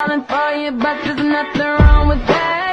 falling for you, but there's nothing wrong with that.